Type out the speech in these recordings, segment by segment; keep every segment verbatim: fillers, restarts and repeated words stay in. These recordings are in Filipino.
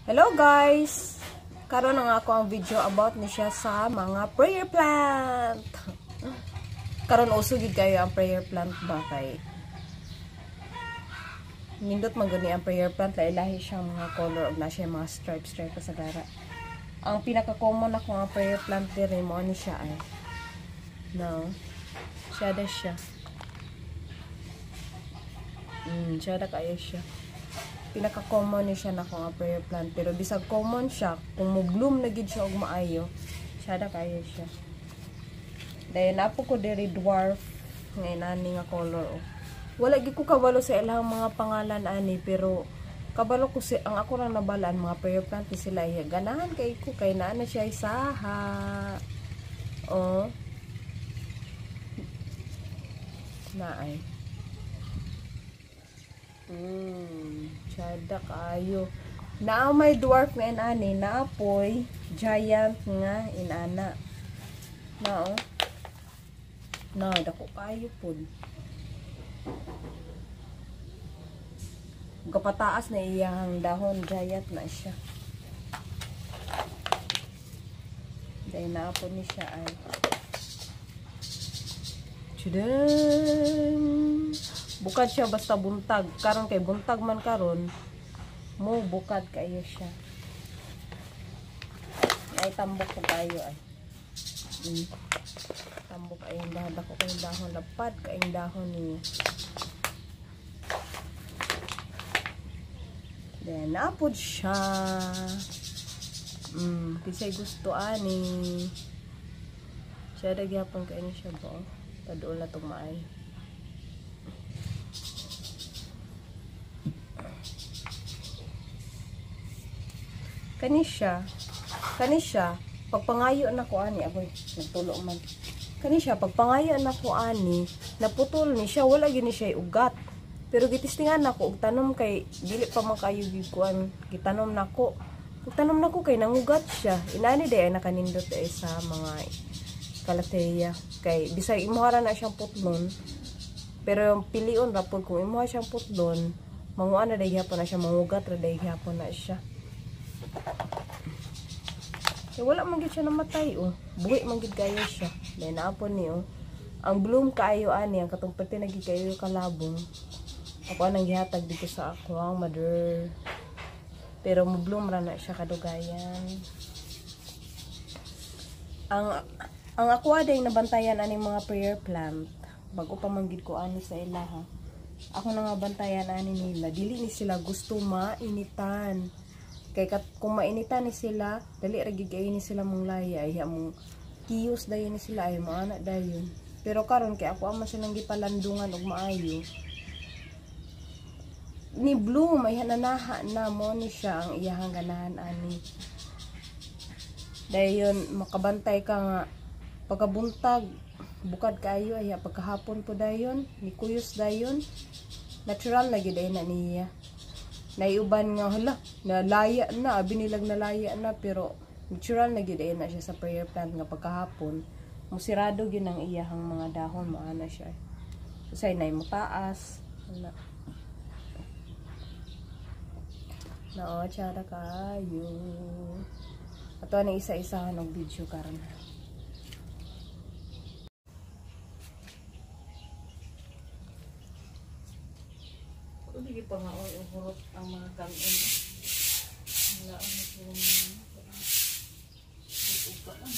Hello guys! Karon na nga ako ang video about ni siya sa mga prayer plant. Karon uso gid kayo ang prayer plant ba kay nindot man gani ang prayer plant lahi-lahi siyang mga color og na siya mga stripe stripe sa gara. Ang pinaka common ako nga prayer plant dire mo ni siya ay. No. Siya da siya. Mm, siya da kayo siya. Pinaka-common ni siya na ko nga prayer plant. Pero bisag common siya, kung mo-bloom na gid siya og maayo, siya da kayo siya. Dahil napo ko diri dwarf nga inani nga color. Oh. Wala gid ko kabalo sa ilang mga pangalan ani, pero kabalo ko si ang ako ra nabalaan mga prayer plant ni sila iya. Ganahan kay ko kay naa na siya isaha. Oh. Naay. Hmm, sada kayo. Naa may dwarf nga inani, naapoy giant nga inana. Nao. Na, dako kayo pud. Gapataas na iyang dahon, giant na siya. Dahil naapod ni siya ay. Chudeng! Bukad siya basta buntag. Karon kay buntag man karon, mo bukad kayo siya. Ay tambok ko kayo ay. Mm. Tambok ay dahon ko kayong dahon lapad kayong dahon niya. Then napod siya. Mm, kisay gusto ani. Siya dagyapon kayo siya ba? Paduol na tong maay. Kanisya, kanisya, pagpangayo na ko ani, aboy, nagtulo man. Kanisya, pagpangayo na ko ani, naputol ni siya, wala gini siya ugat. Pero gitistingan nako og tanom kay dili pa man kayo gikuan, gitanom nako. Ug tanom nako kay nangugat siya. Inani day ay nakanindot ay sa mga kalateya kay bisay imuhara na siyang putlon. Pero yung pilion ra pud kung imuha siyang putlon, manguan na day gyapon na siya, mangugat ra day gyapon na siya. Kaya wala man gid siya namatay oh. Buhi man gid kayo siya. Dahil naapon ni oh. Ang bloom kaayo ani, ang katong pati nagig kayo kalabong. Ako anang gihatag dito sa ako ang mother. Pero mo bloom ra na siya kadugayan. Ang ang ako aday nabantayan ani mga prayer plant. Bago pa man gid ko ani sa ila ha. Ako na nga bantayan ani nila. Dili ni sila gusto mainitan. Kay kat, kung mainitan ni sila, dali ragigay ni sila mong laya, ay mong kiyos dayon ni sila, ay mo anak dayon. Pero karon kay ako aman silang gipalandungan og maayo. Ni bloom ay hananaha na mo ni siya ang iyahang ganahan ani. Dayon makabantay ka nga pagkabuntag, bukad kayo ay pagkahapon po dayon, ni kuyos dayon. Natural lagi dayon na niya. Naiuban nga hala, nalaya na, binilag na laya na, pero natural na gid na siya sa prayer plant nga pagkahapon. Musirado gyud ang iyahang mga dahon, maana siya. Usay nay mo taas. Na. Nao tsara kayo. Ato na isa-isahan og video karon. Hindi pa nga uhurot ang mga kanin. Wala ang nagpurong mga ito pa lang.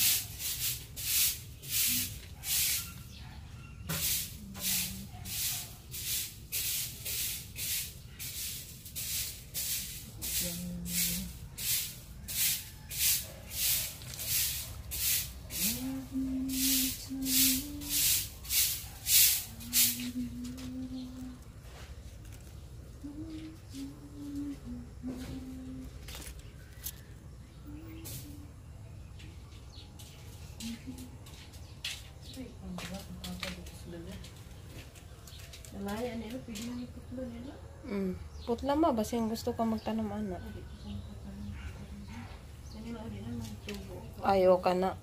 Nalaya nila, pwede nang iputlo nila. Mm. Putla ma, basin gusto ka magtanong anak. Ayaw ka na.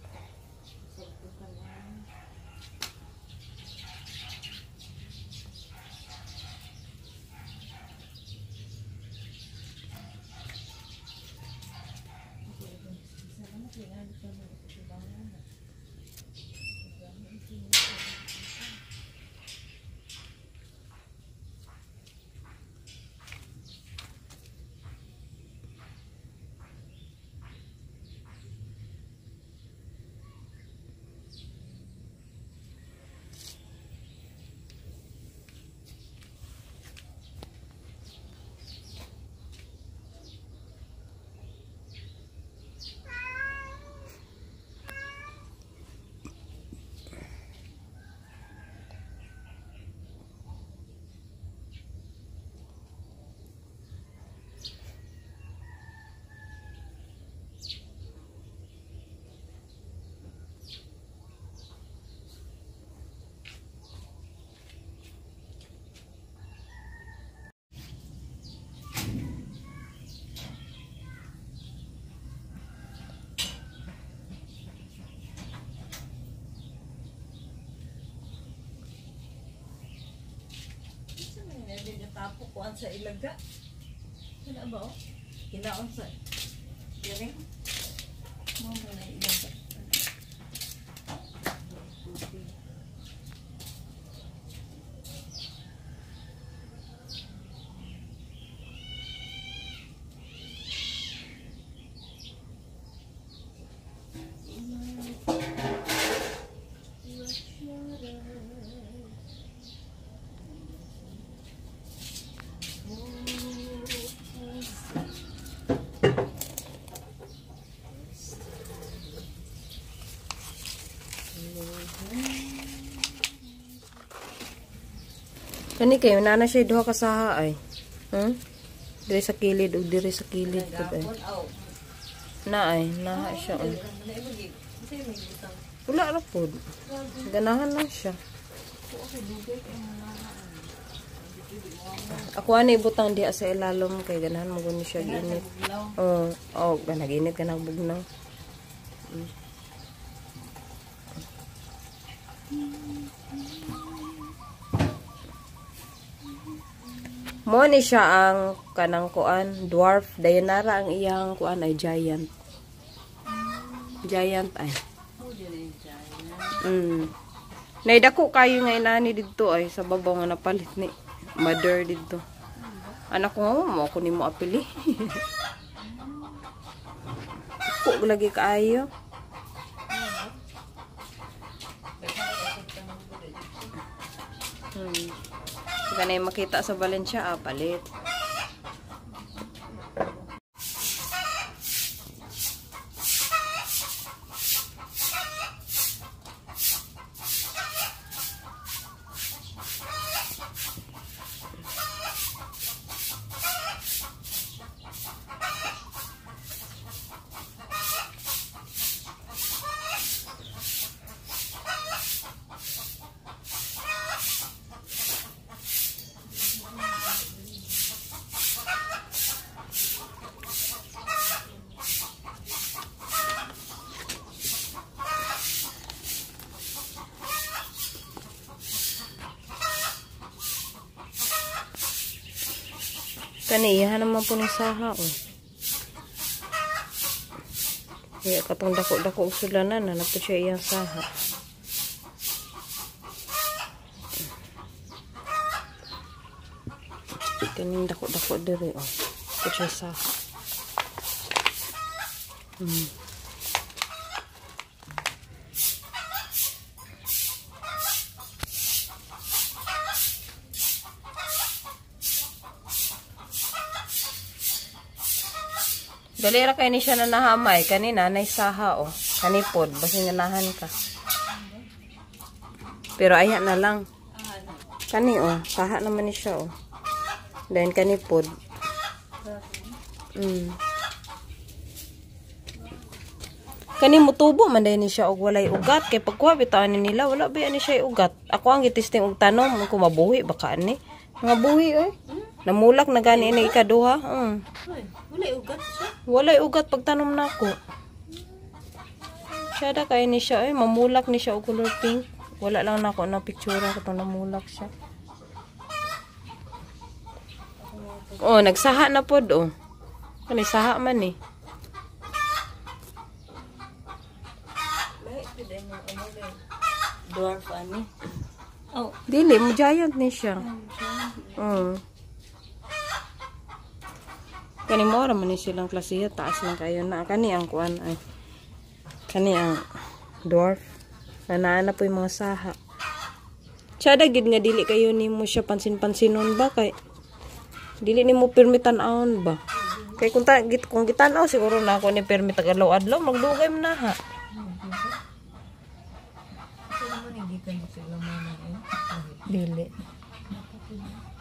Tapo ko an sa ilaga. Kana ba oh? Kinaon sa. Diri. Mo mo na ilaga. Kani kayo nana siya duha ka saha ay. Hmm? Diri sa kilid ug diri sa kilid pud ay. Na ay, naha siya ay. Wala ra pud. Ganahan lang siya. Ako ani butang diha sa ilalom kay ganahan mo guni siya ginit. Oh, oh, ganag init kanang bugnaw. Mm. Mo ni siya ang kanang kuan dwarf dayanara ang iyang kuan ay giant. Giant ay. Mm. Naidako kayo nga inani didto ay sa babaw nga napalit ni mother didto. Anak ko mo ako nimo apili. Ko lagi kaayo. Hmm. Ganay makita sa Valencia, ah, palit. Kaniyahan naman po ng saha, oh. Kaya katong dako-dako sulanan, na po siya iyang saha. Kaning dako-dako diri, oh. Po siya saha. Hmm. Dalira kay ni siya na nahamay. Kanina, nay saha, oh. Kanipod. Basi nanahan ka. Pero ayan na lang. Kani, oh. Saha naman ni siya, oh. Then, kanipod. Mm. Kani mutubo man dahil ni siya og walay ugat. Kay pagkuha bitaan ni nila, wala ba ni siya ugat. Ako ang gitisting og tanom. Kung mabuhi, baka ni. Mga buhi, eh. Namulak na gani na ikaduha. Mm. Walay ugat siya. Walay ugat pagtanom na ako. Siya da kaya ni siya eh. Mamulak ni siya o color pink. Wala lang na ako na picture ko itong namulak siya. Oh, nagsaha na po do. Kani saha man eh. Dwarf ani. Oh, Dili, mo giant ni siya. Mm. Kani mo ra man ni silang klasiya, taas lang kayo na. Kani ang kuan ay. Kani ang dwarf. Nanana po yung mga saha. Tsada gid nga dili kayo nimo siya pansin-pansinon ba kay dili nimo permitan aon ba. Kay kung ta git kung gitan-aw siguro na ako ni permit adlaw-adlaw magdugay man na ha. Dili.